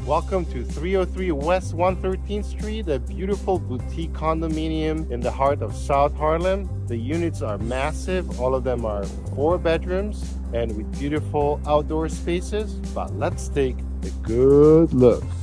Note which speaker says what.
Speaker 1: Welcome to 303 West 113th Street, a beautiful boutique condominium in the heart of South Harlem. The units are massive. All of them are 4 bedrooms and with beautiful outdoor spaces. But let's take a good look.